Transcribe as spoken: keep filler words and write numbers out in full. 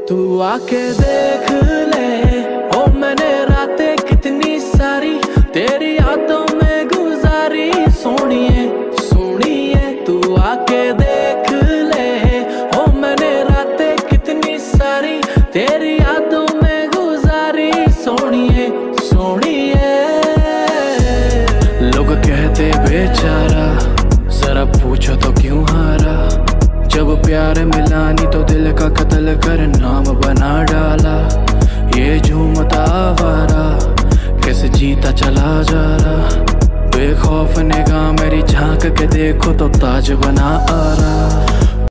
तू आके देख ले, ओ मैंने रातें कितनी सारी तेरी यादों में गुजारी। सोनिए सोनिए तू आके देख ले, ओ मैंने रातें कितनी सारी तेरी यादों में गुजारी। सोनिए सोनिए लोग कहते बेचारा, जरा पूछो तो क्यों हारा। जब प्यार मिला नहीं तो दिल का कत्ल कर नाम बना डाला। ये झूमता आवारा कैसे जीता चला जा रहा। बेखौफ निगाह मेरी झांक के देखो तो ताज बना आ रहा।